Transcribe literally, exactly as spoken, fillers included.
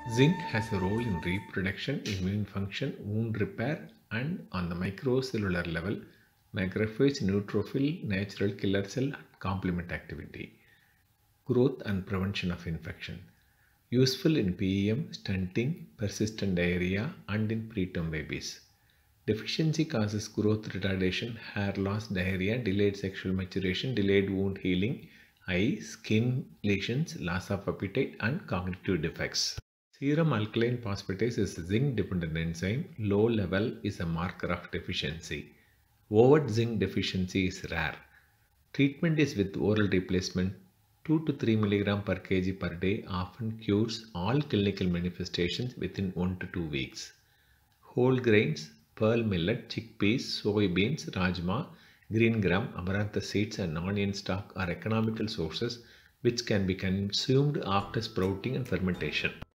Zinc has a role in reproduction, immune function, wound repair, and on the microcellular level, macrophage, neutrophil, natural killer cell, and complement activity, growth and prevention of infection. Useful in P E M, stunting, persistent diarrhea, and in preterm babies. Deficiency causes growth retardation, hair loss, diarrhea, delayed sexual maturation, delayed wound healing, eye, skin lesions, loss of appetite, and cognitive defects. Serum alkaline phosphatase is a zinc-dependent enzyme. Low level is a marker of deficiency. Overt zinc deficiency is rare. Treatment is with oral replacement. two to three milligram per kg per day often cures all clinical manifestations within one to two weeks. Whole grains, pearl millet, chickpeas, soybeans, rajma, green gram, amaranth seeds and onion stalk are economical sources which can be consumed after sprouting and fermentation.